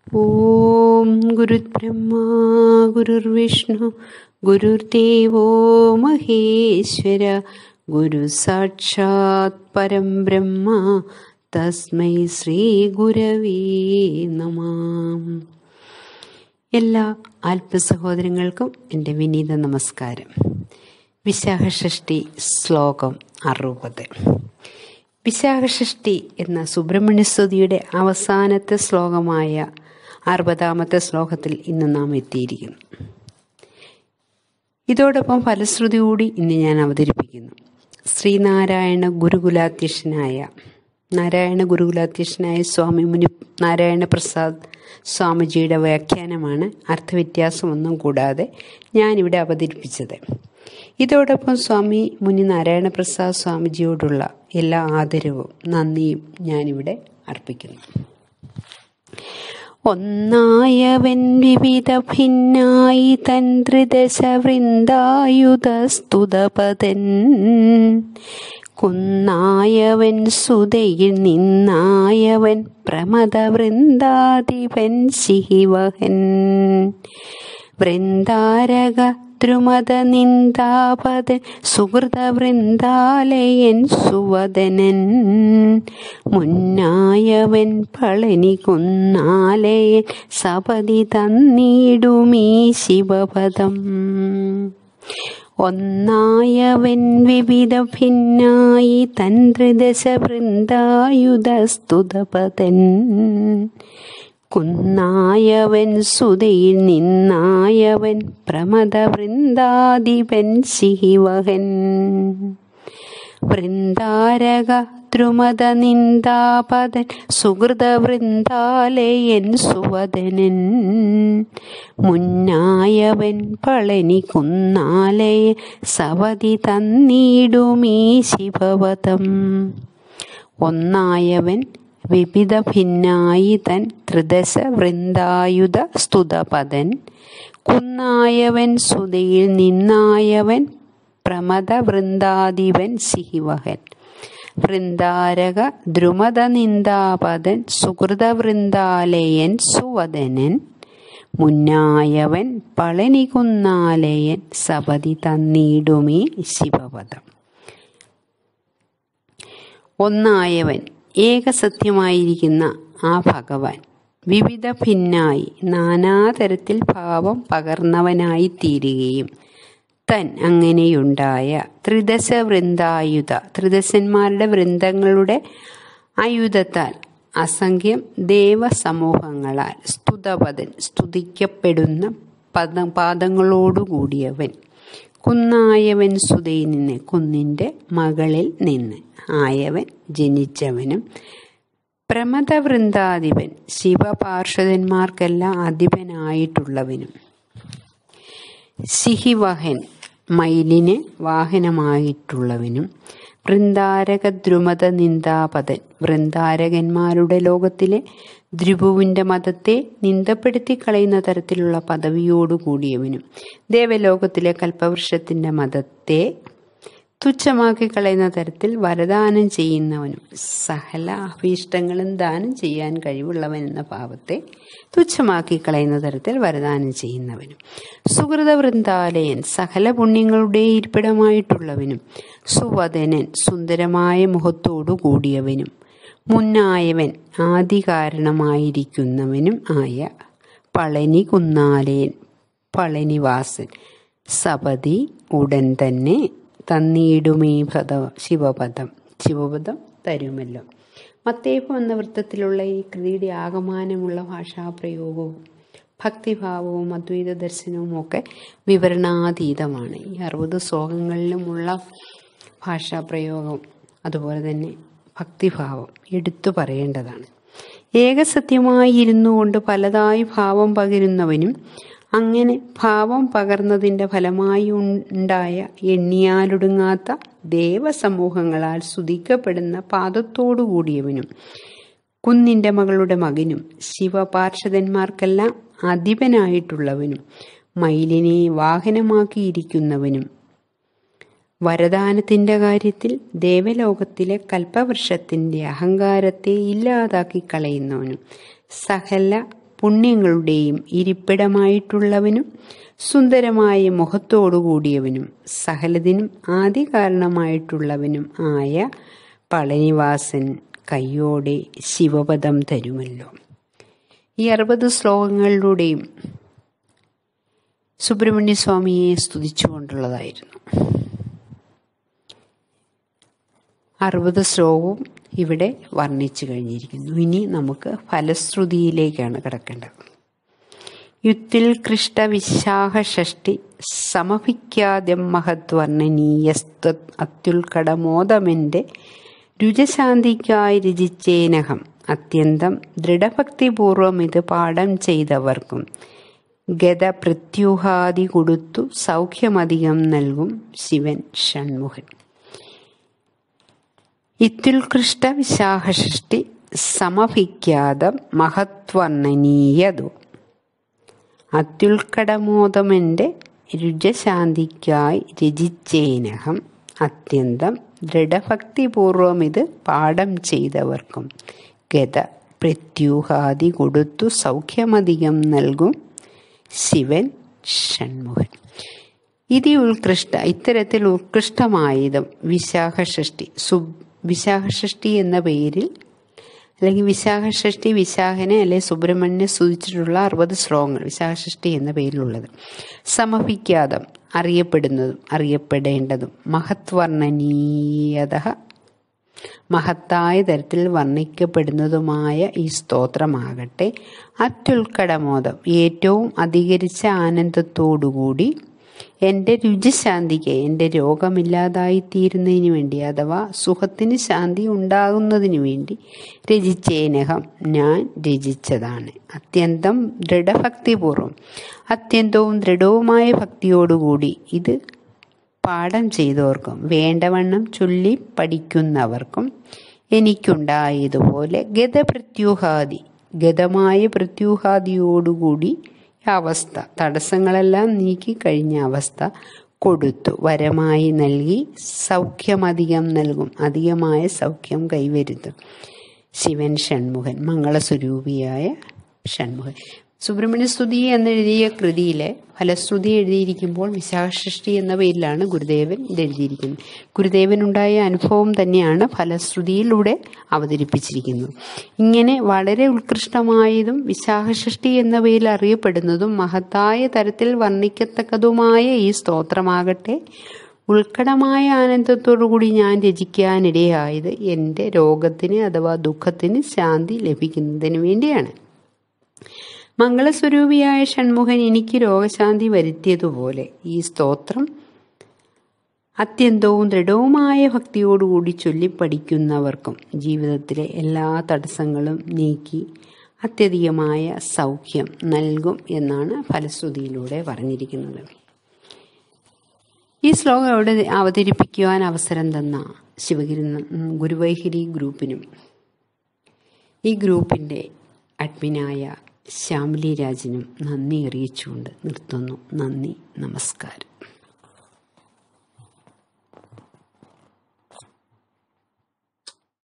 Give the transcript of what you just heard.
ഓം ഗുരുബ്രഹ്മാ ഗുരുർവിഷ്ണു ഗുരുർദേവോ മഹേശ്വര ഗുരു സാക്ഷാത് പരം ബ്രഹ്മ തസ്മൈ ശ്രീ ഗുരവേ നമഃ. എല്ലാ ആത്മസഹോദരങ്ങൾക്കും എൻ്റെ വിനീത നമസ്കാരം. വിശാഖഷഷ്ഠി ശ്ലോകം 60. വിശാഖഷഷ്ഠി എന്ന സുബ്രഹ്മണ്യസ്തുതിയുടെ അവസാനത്തെ ശ്ലോകമായ 60-ാമത്തെ ശ്ലോകത്തിൽ ഇന്ന് നാം എത്തിയിരിക്കുന്നു. ഇതോടൊപ്പം ഫലശ്രുതി കൂടി ഇന്ന് ഞാൻ അവതരിപ്പിക്കുന്നു. ശ്രീനാരായണ ഗുരുകുലാധ്യക്ഷനായ സ്വാമി മുനി നാരായണ പ്രസാദ് സ്വാമിജിയുടെ വ്യാഖ്യാനമാണ് അർത്ഥവ്യത്യാസമൊന്നും കൂടാതെ ഞാനിവിടെ അവതരിപ്പിച്ചത്. ഇതോടൊപ്പം സ്വാമി മുനി നാരായണ പ്രസാദ് സ്വാമിജിയോടുള്ള എല്ലാ ആദരവും നന്ദിയും ഞാനിവിടെ അർപ്പിക്കുന്നു. ഒന്നായവൻ വിവിധ ഭിന്നായി തൻ ത്രിദശ വൃന്ദായുധസ്തുതപദൻ കുന്നായവൻ സുതയിൽ നിന്നായവൻ പ്രമദ വൃന്ദാധിപൻ ശിവഹൻ വൃന്ദാരക ദ്രുമദ നിന്ദാപദൻ സുഹൃത വൃന്ദാലയൻ സുവദനൻ മുന്നായവൻ പളനി കുന്നാലയൻ സപതി തന്നിടുമീ ശിവപദം. ഒന്നായവൻ വിവിധ ഭിന്നായി തൻ ത്രിദശ വൃന്ദായുധസ്തുതപദൻ കുന്നായവൻ സുതയിൽ നിന്നായവൻ പ്രമദ വൃന്ദാധിപൻ ശിവഹൻ വൃന്ദാരക ദ്രുമദ നിന്ദാപദൻ സുഹൃത വൃന്ദാലയൻ സുവദനൻ മുന്നായവൻ പളനി കുന്നാലയൻ സവതി തന്നിടുമീ ശിവപദം. ഒന്നായവൻ വിവിധ ഭിന്നായി തൻ ത്രിദശ വൃന്ദായുധ സ്തുതപദൻ കുന്നായവൻ സുതയിൽ നിന്നായവൻ പ്രമദ വൃന്ദാധിപൻ ശിവഹൻ വൃന്ദാരക ദ്രുമദ നിന്ദാപദൻ സുഹൃത വൃന്ദാലയൻ സുവദനൻ മുന്നായവൻ പളനി കുന്നാലയൻ സപതി തന്നിടുമീ ശിവപദം. ഒന്നായവൻ ഏകസത്യമായിരിക്കുന്ന ആ ഭഗവാൻ വിവിധ ഭിന്നായി നാനാതരത്തിൽ ഭാവം പകർന്നവനായി തീരുകയും തൻ അങ്ങനെയുണ്ടായ ത്രിദശ വൃന്ദായുധ ത്രിദശന്മാരുടെ വൃന്ദങ്ങളുടെ ആയുധത്താൽ അസംഖ്യം ദേവസമൂഹങ്ങളാൽ സ്തുതപദൻ സ്തുതിക്കപ്പെടുന്ന പാദങ്ങളോടുകൂടിയവൻ കുന്നായവൻ സുതയിൽ നിന്ന് കുന്നിൻ്റെ മകളിൽ നിന്ന് ആയവൻ ജനിച്ചവനും പ്രമദ വൃന്ദാധിപൻ ശിവപാർഷദന്മാർക്കെല്ലാം അധിപനായിട്ടുള്ളവനും ശിഹിവഹൻ മയിലിന് വാഹനമായിട്ടുള്ളവനും വൃന്ദാരക ദ്രുമദ നിന്ദാപദൻ വൃന്ദാരകന്മാരുടെ ലോകത്തിലെ ദ്രുപുവിൻ്റെ മതത്തെ നിന്ദപ്പെടുത്തി കളയുന്ന തരത്തിലുള്ള പദവിയോടുകൂടിയവനും ദേവലോകത്തിലെ കൽപ്പവൃക്ഷത്തിൻ്റെ മതത്തെ തുച്ഛമാക്കി കളയുന്ന തരത്തിൽ വരദാനം ചെയ്യുന്നവനും സകല അഭീഷ്ടങ്ങളും ദാനം ചെയ്യാൻ കഴിവുള്ളവൻ എന്ന ഭാവത്തെ തുച്ഛമാക്കി കളയുന്ന തരത്തിൽ വരദാനം ചെയ്യുന്നവനും സുഹൃത വൃന്ദാലയൻ സകല പുണ്യങ്ങളുടെ ഇരിപ്പിടമായിട്ടുള്ളവനും സുവദനൻ സുന്ദരമായ മുഖത്തോടു കൂടിയവനും മുന്നായവൻ ആദികാരണമായിരിക്കുന്നവനും ആയ പളനി കുന്നാലയൻ പളനിവാസൻ സപതി ഉടൻ തന്നെ തന്നിടുമീ ശിവപദം തരുമല്ലോ. മത്തേപ്പം എന്ന വൃത്തത്തിലുള്ള ഈ കൃതിയുടെ ആകമാനമുള്ള ഭാഷാപ്രയോഗവും ഭക്തിഭാവവും അദ്വൈത ദർശനവും ഒക്കെ വിവരണാതീതമാണ്. ഈ 60 ശ്ലോകങ്ങളിലുമുള്ള ഭാഷാപ്രയോഗം അതുപോലെ തന്നെ ഭക്തിഭാവം എടുത്തു പറയേണ്ടതാണ്. ഏകസത്യമായിരുന്നു കൊണ്ട് പലതായി ഭാവം പകരുന്നവനും അങ്ങനെ ഭാവം പകർന്നതിൻ്റെ ഫലമായി ഉണ്ടായ എണ്ണിയാലൊടുങ്ങാത്ത ദേവസമൂഹങ്ങളാൽ സ്തുതിക്കപ്പെടുന്ന പാദത്തോടുകൂടിയവനും കുന്നിൻ്റെ മകളുടെ മകനും ശിവപാർഷദന്മാർക്കെല്ലാം അധിപനായിട്ടുള്ളവനും മയിലിനെ വാഹനമാക്കിയിരിക്കുന്നവനും വരദാനത്തിൻ്റെ കാര്യത്തിൽ ദേവലോകത്തിലെ കൽപ്പവൃക്ഷത്തിൻ്റെ അഹങ്കാരത്തെ ഇല്ലാതാക്കി കളയുന്നവനും സകല പുണ്യങ്ങളുടെയും ഇരിപ്പിടമായിട്ടുള്ളവനും സുന്ദരമായ മുഖത്തോടുകൂടിയവനും സകലതിനും ആദ്യ കാരണമായിട്ടുള്ളവനും ആയ പളനിവാസൻ കയ്യോടെ ശിവപദം തരുമല്ലോ. ഈ 60 ശ്ലോകങ്ങളിലൂടെയും സുബ്രഹ്മണ്യസ്വാമിയെ സ്തുതിച്ചുകൊണ്ടുള്ളതായിരുന്നു. 60 ശ്ലോകവും ഇവിടെ വർണ്ണിച്ചു കഴിഞ്ഞിരിക്കുന്നു. ഇനി നമുക്ക് ഫലശ്രുതിയിലേക്കാണ് കിടക്കേണ്ടത്. യുത്തിൽ കൃഷ്ട വിശാഖ ഷഷ്ടി സമഭിക്കാദ്യം മഹദ്വർണ്ണനീയസ്ത്വ അത്യുൽക്കടമോദമെൻ്റെ രുചശാന്തിക്കായി രചിച്ചേനഹം അത്യന്തം ദൃഢഭക്തിപൂർവം ഇത് പാഠം ചെയ്തവർക്കും ഗത പ്രത്യൂഹാദി കൊടുത്തു സൗഖ്യമധികം നൽകും ശിവൻ ഷൺമുഖൻ. ഇത്യുൽകൃഷ്ട വിശാഖഷഷ്ടി സമഭിഖ്യാതം മഹത്വർണ്ണനീയതു അത്യുൽക്കടമോദമെൻ്റെ രുചശാന്തിക്കായി രചിച്ചേനഹം അത്യന്തം ദൃഢഭക്തിപൂർവം ഇത് പാഠം ചെയ്തവർക്കും ഗത പ്രത്യൂഹാദി കൊടുത്തു സൗഖ്യമധികം നൽകും ശിവൻ ഷൺമുഖൻ. ഇത്തരത്തിൽ ഉത്കൃഷ്ടമായതും വിശാഖഷഷ്ടി വിശാഖഷഷ്ടി എന്ന പേരിൽ അല്ലെങ്കിൽ വിശാഖഷഷ്ടി വിശാഖനെ അല്ലെങ്കിൽ സുബ്രഹ്മണ്യനെ സ്തുതിച്ചിട്ടുള്ള 60 ശ്ലോകങ്ങൾ വിശാഖഷഷ്ടി എന്ന പേരിലുള്ളത്. സമഭിക്കാതം അറിയപ്പെടുന്നതും അറിയപ്പെടേണ്ടതും മഹത്വർണ്ണനീയത മഹത്തായ തരത്തിൽ വർണ്ണിക്കപ്പെടുന്നതുമായ ഈ സ്തോത്രമാകട്ടെ അത്യുൽക്കടമോദം ഏറ്റവും അധികരിച്ച ആനന്ദത്തോടുകൂടി എൻ്റെ രുചിശാന്തിക്ക് എൻ്റെ രോഗമില്ലാതായിത്തീരുന്നതിന് വേണ്ടി അഥവാ സുഖത്തിന് ശാന്തി ഉണ്ടാകുന്നതിന് വേണ്ടി രചിച്ചേനഹം ഞാൻ രചിച്ചതാണ്. അത്യന്തം ദൃഢഭക്തിപൂർവം അത്യന്തവും ദൃഢവുമായ ഭക്തിയോടുകൂടി ഇത് പാഠം ചെയ്തവർക്കും വേണ്ടവണ്ണം ചൊല്ലി പഠിക്കുന്നവർക്കും എനിക്കുണ്ടായതുപോലെ ഗതമായ പ്രത്യൂഹാദിയോടുകൂടി അവസ്ഥ തടസ്സങ്ങളെല്ലാം നീക്കി കഴിഞ്ഞ അവസ്ഥ കൊടുത്തു വരമായി നൽകി സൗഖ്യമധികം നൽകും അധികമായ സൗഖ്യം കൈവരുത്തും ശിവൻ ഷൺമുഖൻ മംഗളസ്വരൂപിയായ ഷൺമുഖൻ. സുബ്രഹ്മണ്യ സ്തുതി എന്നെഴുതിയ കൃതിയിലെ ഫലശ്രുതി എഴുതിയിരിക്കുമ്പോൾ വിശാഖഷഷ്ടി എന്ന പേരിലാണ് ഗുരുദേവൻ ഇത് എഴുതിയിരിക്കുന്നത്. ഗുരുദേവനുണ്ടായ അനുഭവം തന്നെയാണ് ഫലശ്രുതിയിലൂടെ അവതരിപ്പിച്ചിരിക്കുന്നത്. ഇങ്ങനെ വളരെ ഉത്കൃഷ്ടമായതും വിശാഖഷഷ്ടി എന്ന പേരിൽ അറിയപ്പെടുന്നതും മഹത്തായ തരത്തിൽ വർണ്ണിക്കത്തക്കതുമായ ഈ സ്തോത്രമാകട്ടെ ഉത്കടമായ ആനന്ദത്തോടുകൂടി ഞാൻ രചിക്കാനിടയായത് എൻ്റെ രോഗത്തിന് അഥവാ ദുഃഖത്തിന് ശാന്തി ലഭിക്കുന്നതിന് വേണ്ടിയാണ്. മംഗളസ്വരൂപിയായ ഷൺമുഖൻ എനിക്ക് രോഗശാന്തി വരുത്തിയതുപോലെ ഈ സ്തോത്രം അത്യന്തവും ദൃഢവുമായ ഭക്തിയോടുകൂടി ചൊല്ലിപ്പഠിക്കുന്നവർക്കും ജീവിതത്തിലെ എല്ലാ തടസ്സങ്ങളും നീക്കി അത്യധികമായ സൗഖ്യം നൽകും എന്നാണ് ഫലശ്രുതിയിലൂടെ പറഞ്ഞിരിക്കുന്നത്. ഈ ശ്ലോകം അവിടെ അവതരിപ്പിക്കുവാൻ അവസരം തന്ന ഗുരുവൈഖരി ഗ്രൂപ്പിനും ഈ ഗ്രൂപ്പിൻ്റെ അഡ്മിനായ ശ്യാമിലി രാജിനും നന്ദി അറിയിച്ചുകൊണ്ട് നിർത്തുന്നു. നന്ദി, നമസ്കാരം.